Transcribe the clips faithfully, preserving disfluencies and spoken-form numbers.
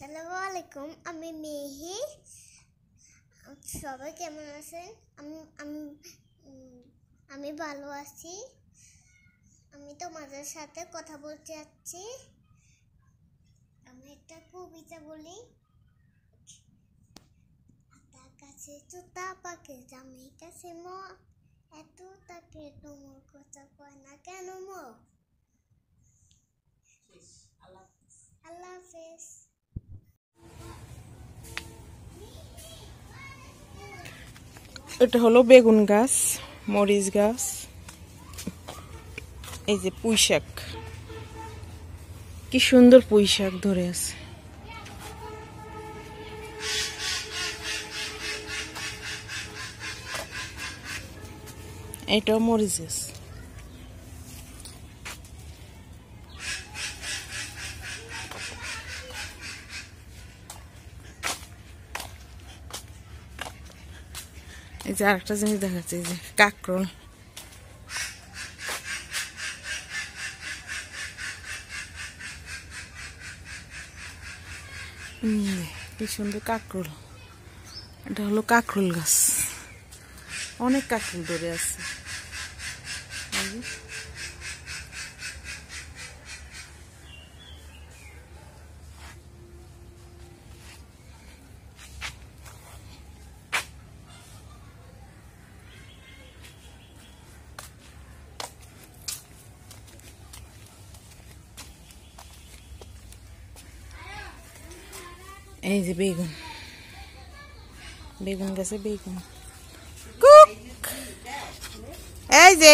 আসসালামু আলাইকুম, আমি মেহি। সবাই কেমন আছেন? আমি আমি আমি ভালো আছি। আমি তোমাদের সাথে কথা বলতে যাচ্ছি। আমি একটা কবিতা বলি। আতা কাছে চুতা পাকে জামি কাছে ম এত তাকে তোমার কথা কয় না কেন ম। আল্লাহ হাফেজ। এটা হলো বেগুন গাছ, মরিচ গাছ, এই যে পুঁই শাক, কি সুন্দর পুঁই শাক ধরে আছে। এটাও মরিচ গাছ। এই যে আরেকটা জিনিস দেখাচ্ছে, এই যে কাঁকরোল। কি সুন্দর কাঁকরোল। এটা হলো কাঁকরোল গাছ, অনেক কাঁকরোল ধরে আছে। এই যে বেগুন, বেগুন গাছে বেগুন। এই যে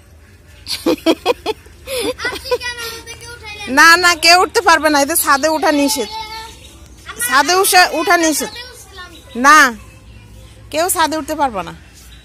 না না, কেউ উঠতে পারবে না, এতে ছাদে উঠা নিষেধ। ছাদে উঠা নিষেধ না, কেউ ছাদে উঠতে পারবে না।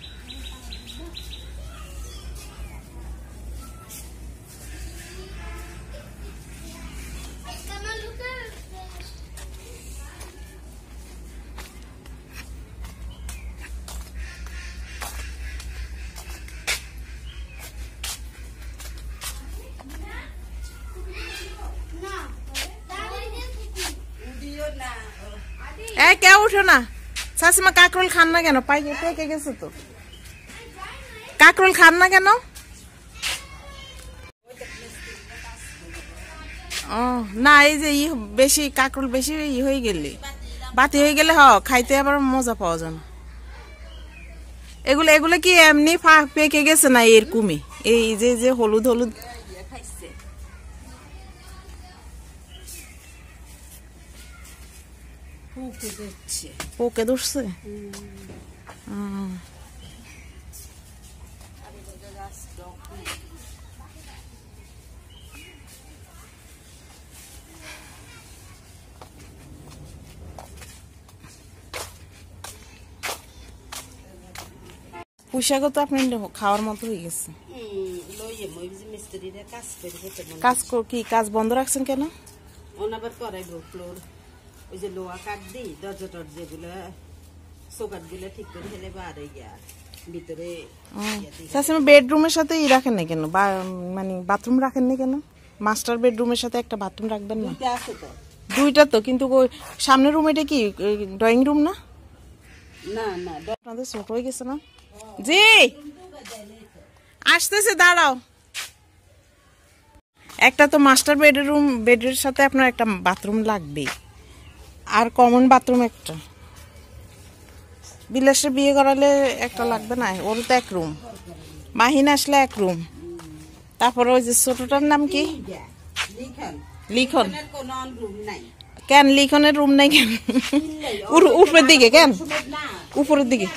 এ কেউ উঠো না। শাশুমা কাঁকরোল খান না কেন? পাই পেকে গেছে তো। কাঁকরোল খান না কেন? ও না, এই যে ই বেশি কাঁকরোল বেশি ই হয়ে গেলে, বাতি হয়ে গেলে হ খাইতে আবার মজা পাওয়া যায় না। এগুলো এগুলো কি এমনি পেকে গেছে না এরকমই? এই যে যে হলুদ হলুদ পোকে ধরছে। পুঁইশাকও তো আপনি খাওয়ার মতো হয়ে গেছে। কাজ কি কাজ বন্ধ রাখছেন কেন? ওই যে লোহা কাঠ দিই, দরজা টরজা গুলা চৌকাঠ গুলা ঠিক করে ফেলে বার হইয়া ভিতরে। বেডরুমের সাথে ই রাখেন না কেন, মানে বাথরুম রাখেন না কেন? মাস্টার বেডরুমের সাথে একটা বাথরুম রাখবেন না? দুইটা তো, কিন্তু সামনের রুম এটা কি ড্রয়িং রুম না? না না, আপনাদের ছোট হয়ে গেছে না? জি আসতেছে, দাঁড়াও। একটা তো মাস্টার বেডরুম, বেডের সাথে আপনার একটা বাথরুম লাগবে, আর কমন বাথরুম একটা। বিলাসে বিয়ে করালে একটা লাগবে না? ওর তো এক রুম, মাহিন আসলে এক রুম। তারপরে ওই যে ছোটটার নাম কি? লিখন। কেন লিখনের রুম নাই কেন? উপরের দিকে কেন? উপরের দিকে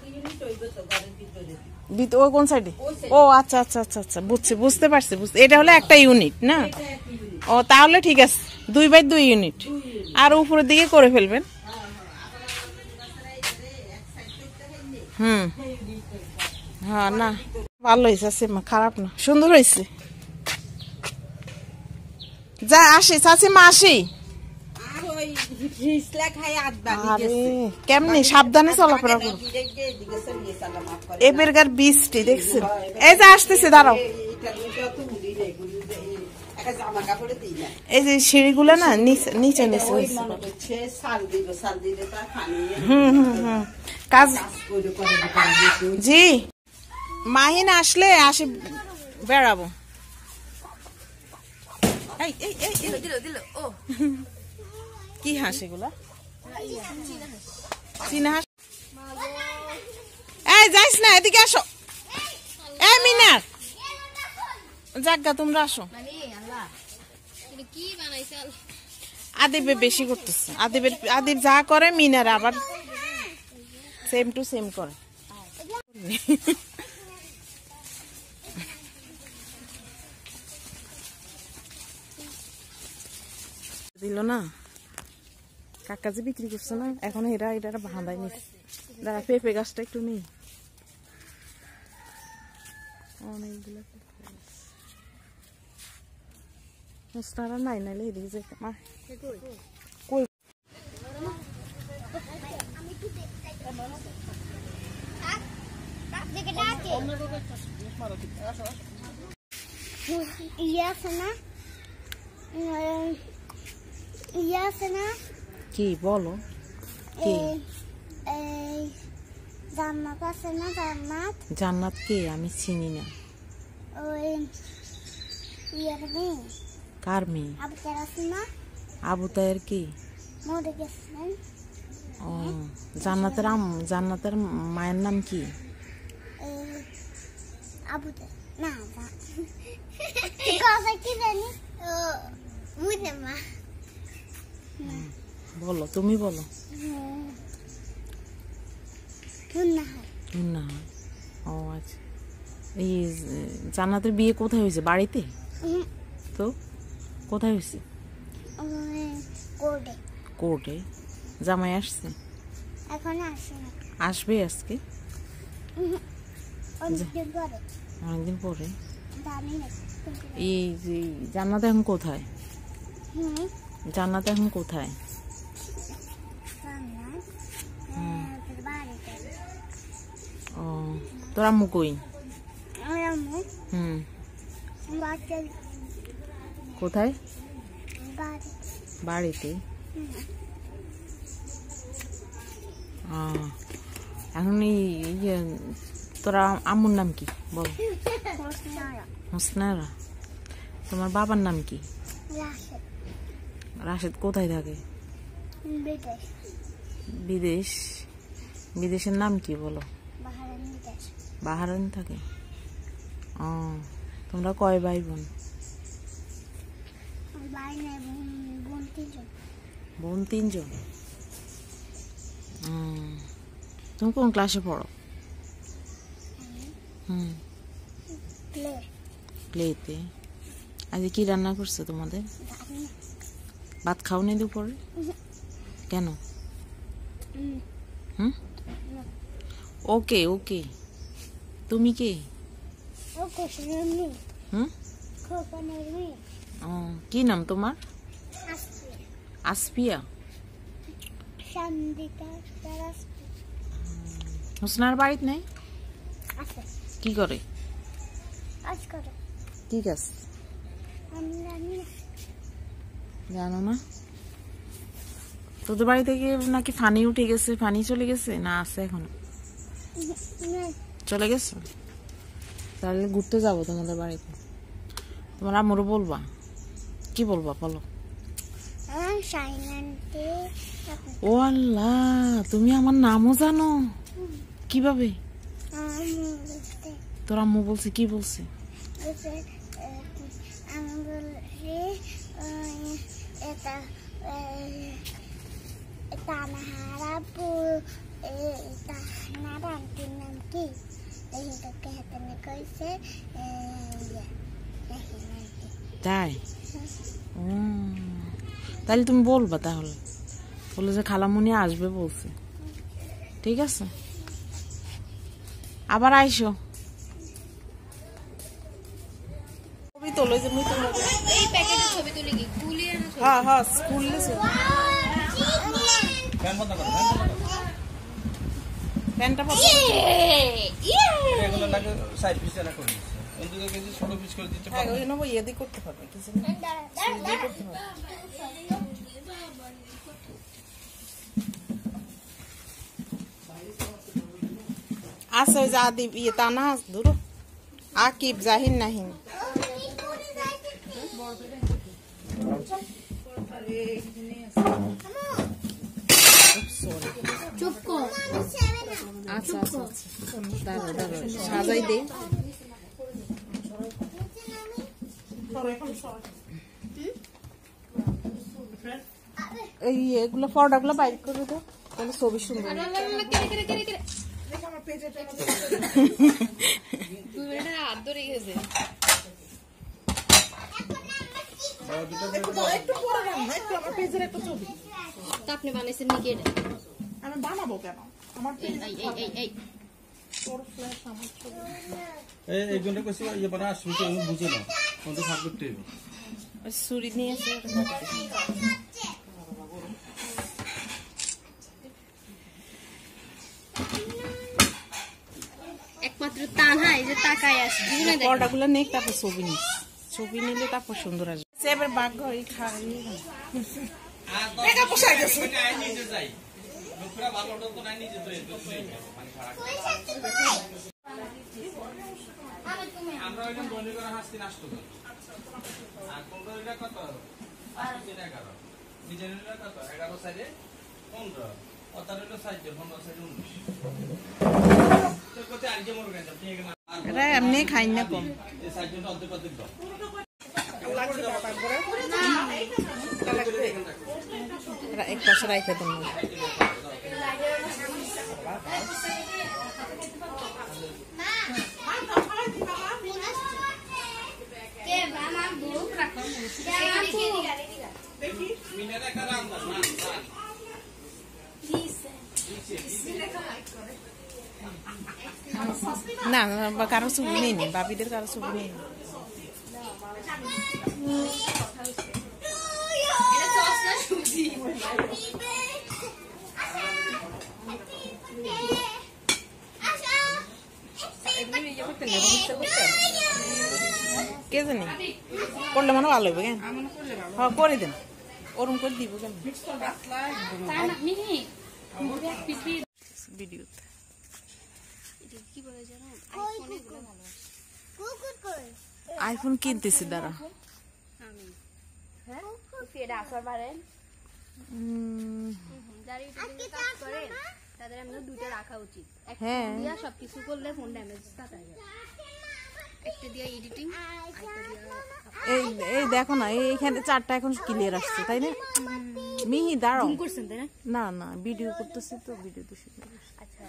ওই কোন সাইডে? ও আচ্ছা আচ্ছা আচ্ছা আচ্ছা, বুঝছি, বুঝতে পারছি বুঝতে। এটা হলো একটা ইউনিট না? ও তাহলে ঠিক আছে, দুই বাই দুই ইউনিট। আর উপরের দিকে করে ফেলবেন। হুম হ্যাঁ, না ভালো হয়েছে, খারাপ না, সুন্দর হয়েছে। যা আসি চাচিমা, আসি। কেমনি সাবধানে চলাফেরা করো। এবেরকার বৃষ্টি দেখছেন? এই যে আসতেছে, দাঁড়াও। একটা জামা কাপড়ে দিই না এই যে সিঁড়িগুলো না নিচে নিচে নিচে ওই হয়েছে। মনে হচ্ছে সাল দিব সাল দিলে তার খানি হুম হুম হুম কাজ কাজ করে করে দিতে জি মাহিন আসলে আসি বেড়াবো। এই এই এই কি হাঁস এগুলা? চীনা হাঁস। এই যাইস না, এদিকে আসো। এই মিনার জাগা তোমরা আসো। আদিবে বেশি করতেছে, আদিবের আদিব যা করে মিনার আবার সেম টু সেম করে। দিল না কাকা যে বিক্রি করছে না, এখন এরা এটা বাঁধাই নিচ্ছে। দাঁড়া পেঁপে গাছটা একটু নেই, অনেকগুলো মুস্তারা নাই নাইলে এদিকে যেতে মা কই ইয়ে আছে না, ইয়ে আছে না, কি বলো কি? এই জান্নাত আছে না, জান্নাত জান্নাত কে? আমি চিনি না। ওই ইয়ের মেয়ে কার মেয়ে? আবতার আছে না, আবু তায়ের কি? মরে গেছিলেন। ও জান্নাতের আম জান্নাতের মায়ের নাম কি? আবুতার না কথা কি জানি, ও বুঝে মা বলো, তুমি বলো। না না ও আচ্ছা। এই জান্নাতের বিয়ে কোথায় হয়েছে? বাড়িতে? তো কোথায় হয়েছে? কোর্টে। কোর্টে। জামাই আসছে? এখন আসে না, আসবে আজকে অনেকদিন পরে। অনেকদিন পরে। জানি না এই যে জান্নাত এখন কোথায়? হুম জান্নাত এখন কোথায়? জান্নাত বাড়িতে। ও তোর আম্মু কই? আমার আম্মু হুম বাড়িতে। কোথায়? বাড়ি বাড়িতে। আহ, এখন এই ইয়ে তোরা আম্মুর নাম কি বল? হোসনারা হোসনারা। তোমার বাবার নাম কি? রাশেদ। রাশেদ কোথায় থাকে? বিদেশ। বিদেশ। বিদেশের নাম কি বলো? বাহারান বিদেশ। বাহারান থাকে। ও তোমরা কয় ভাই বোন? ভাই নাই, বোন বোন তিনজন। বোন তিনজন। তুমি কোন ক্লাসে পড়ো? হুম প্লে প্লেতে। আজ কি রান্না করছে তোমাদের? ভাত খাও নি দুপুরে? কেন? হুম ওকে ওকে তুমি কে? ও কোশনের মেয়ে, হুম খোকনের মেয়ে। ও কি নাম তোমার? আসবে আসপিয়া। সন্দিতা তার আসবে। হোসনার বাড়িতে নেই? আছে কি করে? কাজ করে। কি কাজ? আমি জানি না। জানো না? তোদের বাড়ি থেকে নাকি ফানি উঠে গেছে, ফানি চলে গেছে না আছে এখনো? চলে গেছে? তাহলে ঘুরতে যাবো তোমাদের বাড়িতে। তোমার আম্মুরও বলবা? কি বলবা বলো? ও আল্লাহ, তুমি আমার নামও জানো? কিভাবে? তোর আম্মু বলছে? কি বলছে? আমি বলছি এটা তানহারাপু, তানহার আন্টির নাম কি? এটাকে হাতে কইছে তাই? ও তাহলে তুমি বলবা, তাহলে বলে যে খালামুনি আসবে বলছে। ঠিক আছে, আবার আইসো। ছবি তোলো যে মুই তোলো। এই প্যাকেটে ছবি তুলি কি কুলি আনা ছবি? হ্যাঁ হ্যাঁ স্কুলে ফ্যান বন্ধ করো, ফ্যান বন্ধ করো। প্যান্টটা পছন্দ। ইয়ে ইয়ে এগুলো লাগে সাইড পিস এরা করে দিচ্ছে। অন্তত কিছু ছোট পিস করে দিতে হ্যাঁ পারো। ওই জন্য ইয়ে দিয়ে করতে হবে কি জানি সুই দিয়ে করতে হবে। আছে ওই যে আদি ইয়ে তা না দূর আকিব জাহিন নাহিন চুপ কর। আচ্ছা আচ্ছা দাঁড়া দাঁড়া সাজাই দে এই এগুলো পর্দাগুলো বাইর করে দাও তাহলে ছবি সুন্দর লা, লা, লা, কেড়ে, কেড়ে, কেড়ে, কেড়ে। দুই মিনিটের হাত ধরে গেছে। বাবা দুটো একটু পরে না একটু আমার পেজের একটা ছবি তা আপনি বানাইছেন নি কেটে? আমি বানাবো কেন আমার এই, এই, এই, এই, এই। তোর ফ্ল্যাশ আমার ছবি এই এই গুণটা কইছি ইয়ে বানা আসবে তো আমি বুঝে না কোনটা ভাগ করতে হবে ওই ছুরি নিয়ে এসে ওটা কাটতে দিই। একমাত্র তানহা এই যে তাকায় আছে জীবনে দেখে। পর্দাগুলো নেই তারপর ছবি নিস ছবি নিলে তারপর সুন্দর আসবে এবার বাঘ এই খাই আমরা ওইখানে বন্ধ করে হাসতে নষ্ট করি আর কোনটা এটা কত এগারো নিজের কত এগারো সাইডে পনেরো অতার হইলো সাইডে পনেরো সাইডে উনিশ তো কত আর যে মরে গেছে ঠিক না এরা এমনি খাই না কম এই সাইডে অর্ধেক অর্ধেক দাও এরা এক পাশে রাখে দেন মিনারে একটা রাম দাও না না না বা কারো ছবি নেই নি বাবিদের কারো ছবি নেই নি। কে জানি করলে মনে ভালো হবে কেন হ্যাঁ করে দেন ওরম করে দিব কেন তানহা, মিহি, মুখে এক পিঠি। ভিডিওতে এটা কি বলে জানো? আইফোনে এগুলো ভালো আছে। কুকুর কই আইফোন কিনতেছি দাঁড়া আমি। হ্যাঁ? এটা আসর পারেন। উম, যারা ইউটিউবে কাজ করে তাদের আমরা দুইটা রাখা উচিত। একটা হ্যাঁ। দিয়া সবকিছু করলে ফোন ড্যামেজ থাকে। একটা দিয়া এডিটিং, আরেকটা দিয়া এই এই দেখো না এই- এইখানে চারটা এখন ক্লিয়ার আসছে তাই না মিহি দাঁড়াও জুম করছেন তাই না? না না ভিডিও করতেছি তো ভিডিও তো শিখে আচ্ছা।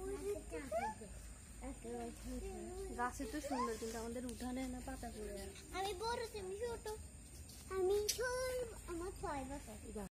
গাছে তো সুন্দর কিন্তু আমাদের উঠানে না পাতা পড়ে আছে। আমি বড় তুমি ছোট আমি ছোট আমার ছয় বছর